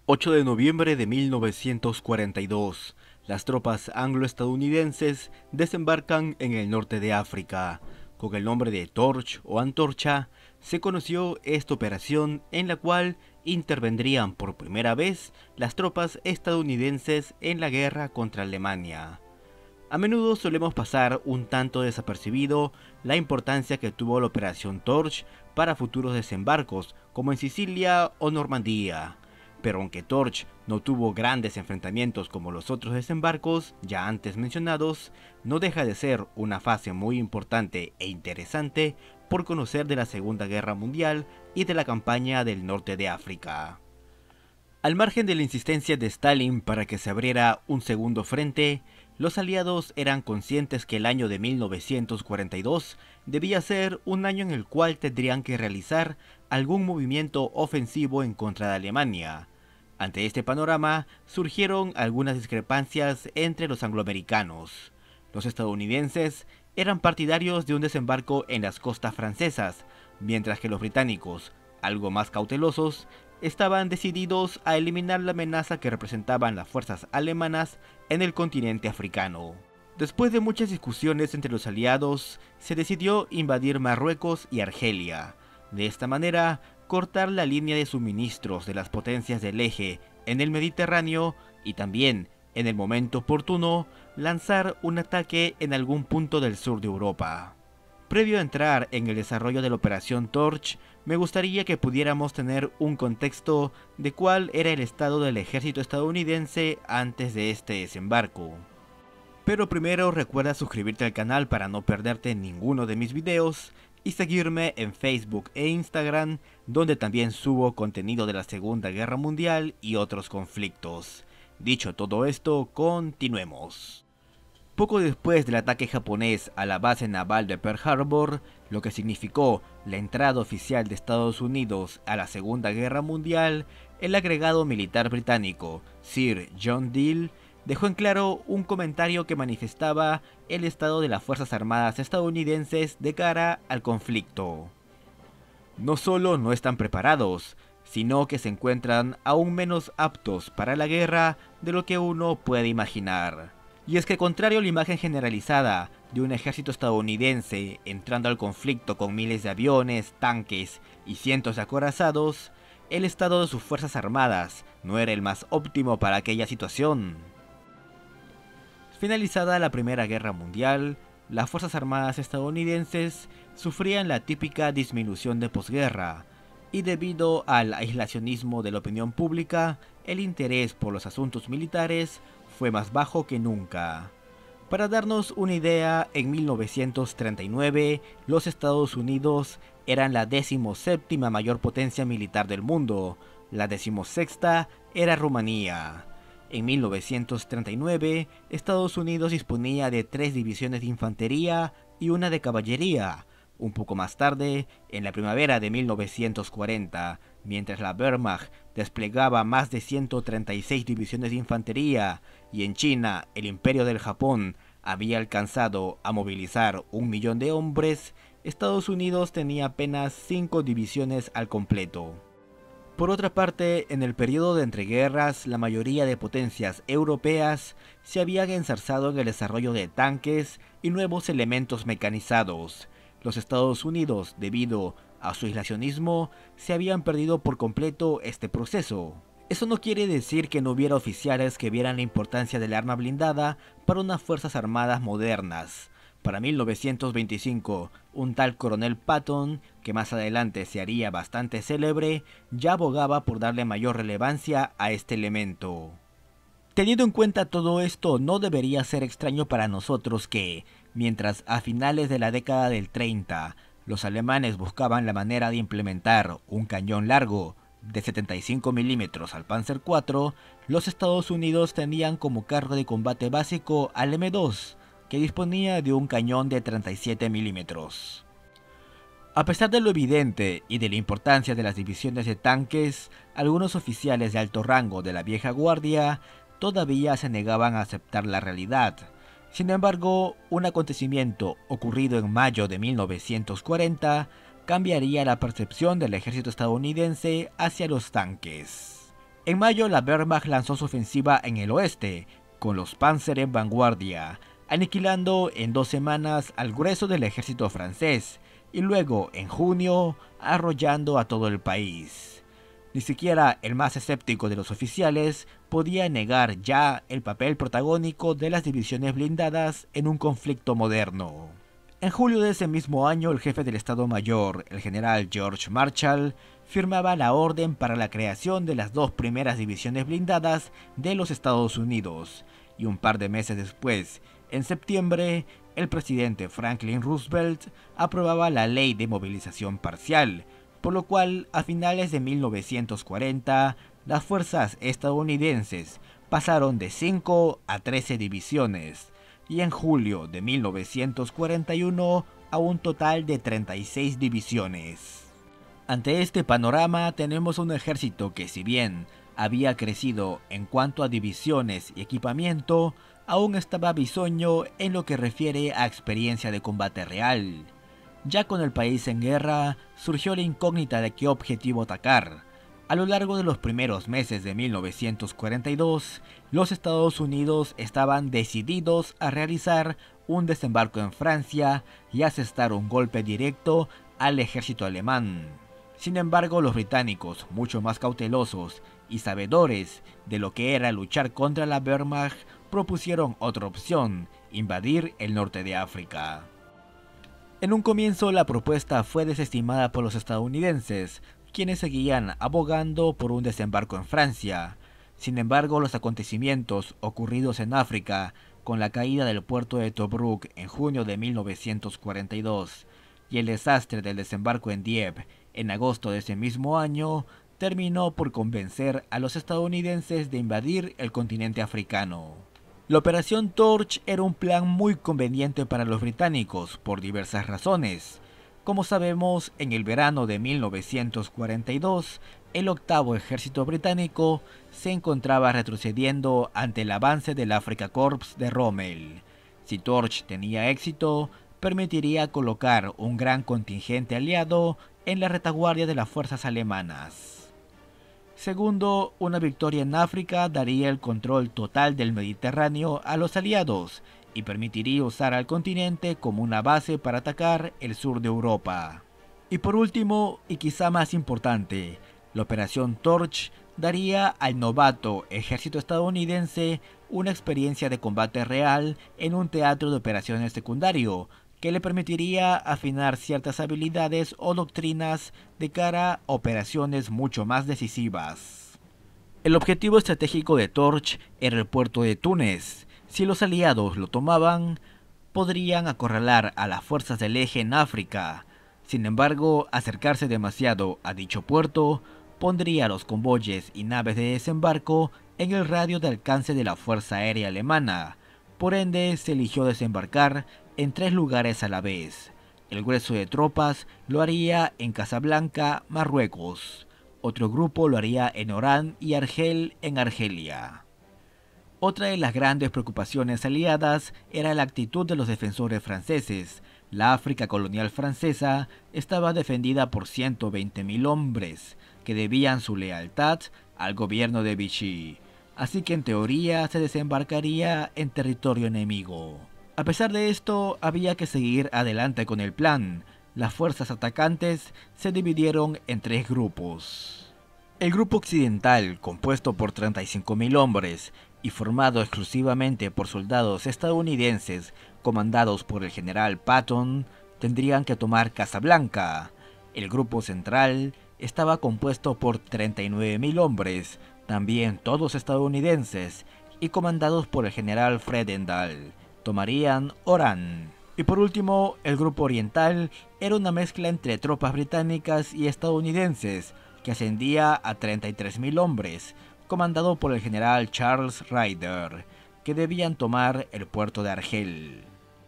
8 de noviembre de 1942, las tropas anglo-estadounidenses desembarcan en el norte de África. Con el nombre de Torch o Antorcha, se conoció esta operación en la cual intervendrían por primera vez las tropas estadounidenses en la guerra contra Alemania. A menudo solemos pasar un tanto desapercibido la importancia que tuvo la Operación Torch para futuros desembarcos, como en Sicilia o Normandía. Pero aunque Torch no tuvo grandes enfrentamientos como los otros desembarcos ya antes mencionados, no deja de ser una fase muy importante e interesante por conocer de la Segunda Guerra Mundial y de la campaña del norte de África. Al margen de la insistencia de Stalin para que se abriera un segundo frente, los aliados eran conscientes que el año de 1942 debía ser un año en el cual tendrían que realizar algún movimiento ofensivo en contra de Alemania. Ante este panorama surgieron algunas discrepancias entre los angloamericanos. Los estadounidenses eran partidarios de un desembarco en las costas francesas, mientras que los británicos, algo más cautelosos, estaban decididos a eliminar la amenaza que representaban las fuerzas alemanas en el continente africano. Después de muchas discusiones entre los aliados, se decidió invadir Marruecos y Argelia. De esta manera, cortar la línea de suministros de las potencias del eje en el Mediterráneo y también, en el momento oportuno, lanzar un ataque en algún punto del sur de Europa. Previo a entrar en el desarrollo de la Operación Torch, me gustaría que pudiéramos tener un contexto de cuál era el estado del ejército estadounidense antes de este desembarco. Pero primero recuerda suscribirte al canal para no perderte ninguno de mis videos y seguirme en Facebook e Instagram, donde también subo contenido de la Segunda Guerra Mundial y otros conflictos. Dicho todo esto, continuemos. Poco después del ataque japonés a la base naval de Pearl Harbor, lo que significó la entrada oficial de Estados Unidos a la Segunda Guerra Mundial, el agregado militar británico Sir John Dill dejó en claro un comentario que manifestaba el estado de las Fuerzas Armadas estadounidenses de cara al conflicto. No solo no están preparados, sino que se encuentran aún menos aptos para la guerra de lo que uno puede imaginar. Y es que contrario a la imagen generalizada de un ejército estadounidense entrando al conflicto con miles de aviones, tanques y cientos de acorazados, el estado de sus fuerzas armadas no era el más óptimo para aquella situación. Finalizada la Primera Guerra Mundial, las fuerzas armadas estadounidenses sufrían la típica disminución de posguerra, y debido al aislacionismo de la opinión pública, el interés por los asuntos militares fue más bajo que nunca. Para darnos una idea, en 1939 los Estados Unidos eran la 17ª mayor potencia militar del mundo, la 16ª era Rumanía. En 1939, Estados Unidos disponía de 3 divisiones de infantería y una de caballería. Un poco más tarde, en la primavera de 1940, mientras la Wehrmacht desplegaba más de 136 divisiones de infantería y en China el Imperio del Japón había alcanzado a movilizar 1 millón de hombres, Estados Unidos tenía apenas 5 divisiones al completo. Por otra parte, en el periodo de entreguerras, la mayoría de potencias europeas se habían enzarzado en el desarrollo de tanques y nuevos elementos mecanizados. Los Estados Unidos, debido a su aislacionismo, se habían perdido por completo este proceso. Eso no quiere decir que no hubiera oficiales que vieran la importancia del arma blindada para unas fuerzas armadas modernas. Para 1925, un tal coronel Patton, que más adelante se haría bastante célebre, ya abogaba por darle mayor relevancia a este elemento. Teniendo en cuenta todo esto, no debería ser extraño para nosotros que, mientras a finales de la década del 30, los alemanes buscaban la manera de implementar un cañón largo de 75 milímetros al Panzer IV, los Estados Unidos tenían como carro de combate básico al M2, que disponía de un cañón de 37 milímetros. A pesar de lo evidente y de la importancia de las divisiones de tanques, algunos oficiales de alto rango de la vieja guardia todavía se negaban a aceptar la realidad. Sin embargo, un acontecimiento ocurrido en mayo de 1940 cambiaría la percepción del ejército estadounidense hacia los tanques. En mayo la Wehrmacht lanzó su ofensiva en el oeste, con los Panzer en vanguardia, aniquilando en 2 semanas al grueso del ejército francés, y luego, en junio, arrollando a todo el país. Ni siquiera el más escéptico de los oficiales podía negar ya el papel protagónico de las divisiones blindadas en un conflicto moderno. En julio de ese mismo año, el jefe del Estado Mayor, el general George Marshall, firmaba la orden para la creación de las 2 primeras divisiones blindadas de los Estados Unidos, y un par de meses después, en septiembre, el presidente Franklin Roosevelt aprobaba la Ley de Movilización Parcial, por lo cual a finales de 1940 las fuerzas estadounidenses pasaron de 5 a 13 divisiones, y en julio de 1941 a un total de 36 divisiones. Ante este panorama tenemos un ejército que, si bien había crecido en cuanto a divisiones y equipamiento, aún estaba bisoño en lo que refiere a experiencia de combate real. Ya con el país en guerra, surgió la incógnita de qué objetivo atacar. A lo largo de los primeros meses de 1942, los Estados Unidos estaban decididos a realizar un desembarco en Francia y asestar un golpe directo al ejército alemán. Sin embargo, los británicos, mucho más cautelosos y sabedores de lo que era luchar contra la Wehrmacht, propusieron otra opción: invadir el norte de África. En un comienzo la propuesta fue desestimada por los estadounidenses, quienes seguían abogando por un desembarco en Francia. Sin embargo, los acontecimientos ocurridos en África, con la caída del puerto de Tobruk en junio de 1942 y el desastre del desembarco en Dieppe en agosto de ese mismo año, terminó por convencer a los estadounidenses de invadir el continente africano. La Operación Torch era un plan muy conveniente para los británicos por diversas razones. Como sabemos, en el verano de 1942, el octavo ejército británico se encontraba retrocediendo ante el avance del Afrika Korps de Rommel. Si Torch tenía éxito, permitiría colocar un gran contingente aliado en la retaguardia de las fuerzas alemanas. Segundo, una victoria en África daría el control total del Mediterráneo a los aliados y permitiría usar al continente como una base para atacar el sur de Europa. Y por último, y quizá más importante, la Operación Torch daría al novato ejército estadounidense una experiencia de combate real en un teatro de operaciones secundario, que le permitiría afinar ciertas habilidades o doctrinas de cara a operaciones mucho más decisivas. El objetivo estratégico de Torch era el puerto de Túnez. Si los aliados lo tomaban, podrían acorralar a las fuerzas del eje en África. Sin embargo, acercarse demasiado a dicho puerto pondría a los convoyes y naves de desembarco en el radio de alcance de la Fuerza Aérea Alemana. Por ende, se eligió desembarcar en 3 lugares a la vez. El grueso de tropas lo haría en Casablanca, Marruecos. Otro grupo lo haría en Orán y Argel, en Argelia. Otra de las grandes preocupaciones aliadas era la actitud de los defensores franceses. La África colonial francesa estaba defendida por 120.000 hombres, que debían su lealtad al gobierno de Vichy. Así que en teoría se desembarcaría en territorio enemigo. A pesar de esto, había que seguir adelante con el plan. Las fuerzas atacantes se dividieron en 3 grupos. El grupo occidental, compuesto por 35.000 hombres y formado exclusivamente por soldados estadounidenses comandados por el general Patton, tendrían que tomar Casablanca. El grupo central estaba compuesto por 39.000 hombres, también todos estadounidenses, y comandados por el general Fredendall. Tomarían Orán. Y por último, el grupo oriental era una mezcla entre tropas británicas y estadounidenses, que ascendía a 33.000 hombres, comandado por el general Charles Ryder, que debían tomar el puerto de Argel.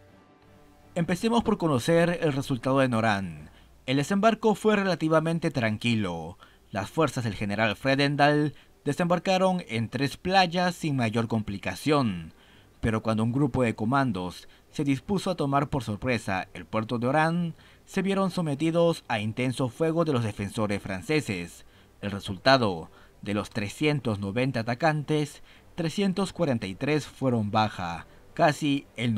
Empecemos por conocer el resultado en Orán. El desembarco fue relativamente tranquilo. Las fuerzas del general Fredendall desembarcaron en 3 playas sin mayor complicación. Pero cuando un grupo de comandos se dispuso a tomar por sorpresa el puerto de Orán, se vieron sometidos a intenso fuego de los defensores franceses. El resultado: De los 390 atacantes, 343 fueron baja, casi el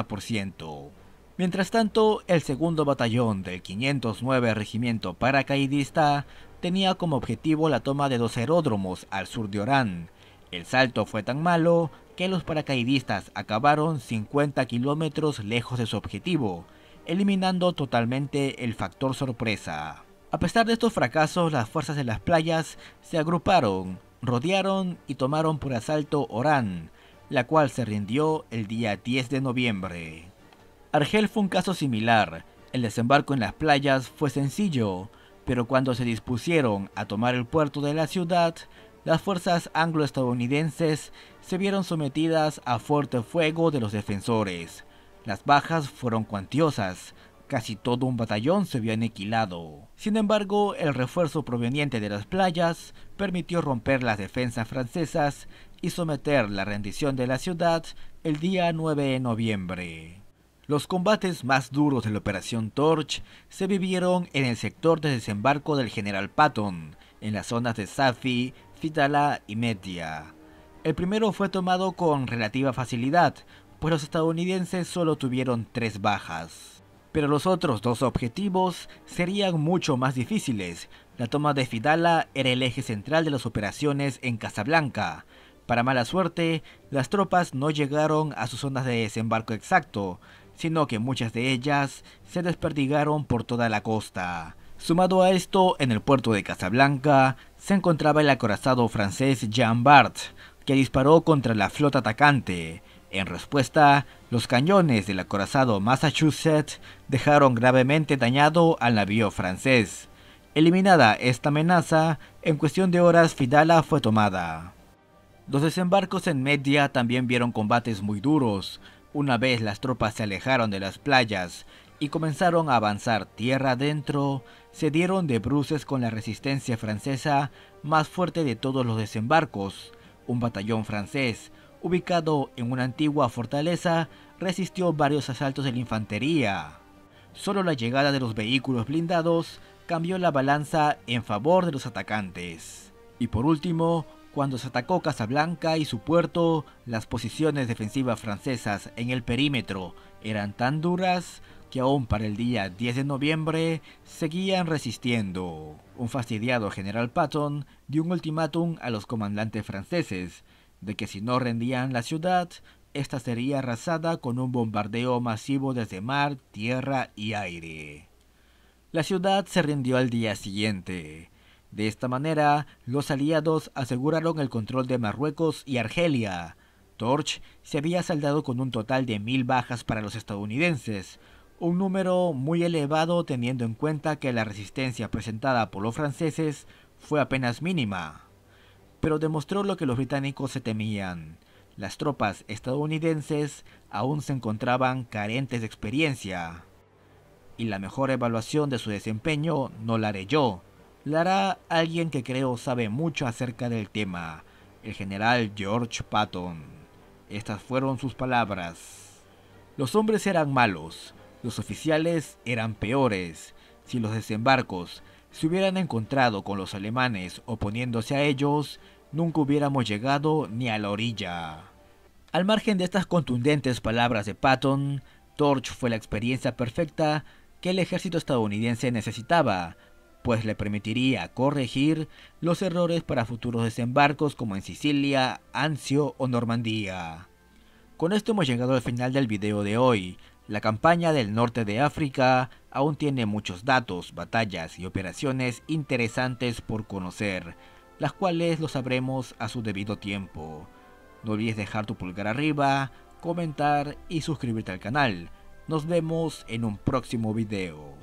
90%. Mientras tanto, el segundo batallón del 509 Regimiento Paracaidista tenía como objetivo la toma de 2 aeródromos al sur de Orán. El salto fue tan malo que los paracaidistas acabaron 50 kilómetros lejos de su objetivo, eliminando totalmente el factor sorpresa. A pesar de estos fracasos, las fuerzas de las playas se agruparon, rodearon y tomaron por asalto Orán, la cual se rindió el día 10 de noviembre. Argel fue un caso similar. El desembarco en las playas fue sencillo, pero cuando se dispusieron a tomar el puerto de la ciudad, las fuerzas anglo-estadounidenses se vieron sometidas a fuerte fuego de los defensores. Las bajas fueron cuantiosas, casi todo un batallón se vio aniquilado. Sin embargo, el refuerzo proveniente de las playas permitió romper las defensas francesas y someter la rendición de la ciudad el día 9 de noviembre. Los combates más duros de la Operación Torch se vivieron en el sector de desembarco del General Patton, en las zonas de Safi, Fidala y Media. El primero fue tomado con relativa facilidad, pues los estadounidenses solo tuvieron 3 bajas. Pero los otros 2 objetivos serían mucho más difíciles. La toma de Fidala era el eje central de las operaciones en Casablanca. Para mala suerte, las tropas no llegaron a sus zonas de desembarco exacto, sino que muchas de ellas se desperdigaron por toda la costa. Sumado a esto, en el puerto de Casablanca se encontraba el acorazado francés Jean Bart, que disparó contra la flota atacante. En respuesta, los cañones del acorazado Massachusetts dejaron gravemente dañado al navío francés. Eliminada esta amenaza, en cuestión de horas Fidala fue tomada. Los desembarcos en Media también vieron combates muy duros. Una vez las tropas se alejaron de las playas y comenzaron a avanzar tierra adentro, se dieron de bruces con la resistencia francesa más fuerte de todos los desembarcos. Un batallón francés, ubicado en una antigua fortaleza, resistió varios asaltos de la infantería. Solo la llegada de los vehículos blindados cambió la balanza en favor de los atacantes. Y por último, cuando se atacó Casablanca y su puerto, las posiciones defensivas francesas en el perímetro eran tan duras que aún para el día 10 de noviembre seguían resistiendo. Un fastidiado general Patton dio un ultimátum a los comandantes franceses, de que si no rendían la ciudad, esta sería arrasada con un bombardeo masivo desde mar, tierra y aire. La ciudad se rindió al día siguiente. De esta manera, los aliados aseguraron el control de Marruecos y Argelia. Torch se había saldado con un total de 1000 bajas para los estadounidenses, un número muy elevado teniendo en cuenta que la resistencia presentada por los franceses fue apenas mínima. Pero demostró lo que los británicos se temían. Las tropas estadounidenses aún se encontraban carentes de experiencia. Y la mejor evaluación de su desempeño no la haré yo. La hará alguien que creo sabe mucho acerca del tema, el general George Patton. Estas fueron sus palabras. Los hombres eran malos, los oficiales eran peores. Si los desembarcos se hubieran encontrado con los alemanes oponiéndose a ellos, nunca hubiéramos llegado ni a la orilla. Al margen de estas contundentes palabras de Patton, Torch fue la experiencia perfecta que el ejército estadounidense necesitaba, pues le permitiría corregir los errores para futuros desembarcos como en Sicilia, Anzio o Normandía. Con esto hemos llegado al final del video de hoy. La campaña del norte de África aún tiene muchos datos, batallas y operaciones interesantes por conocer, las cuales lo sabremos a su debido tiempo. No olvides dejar tu pulgar arriba, comentar y suscribirte al canal. Nos vemos en un próximo video.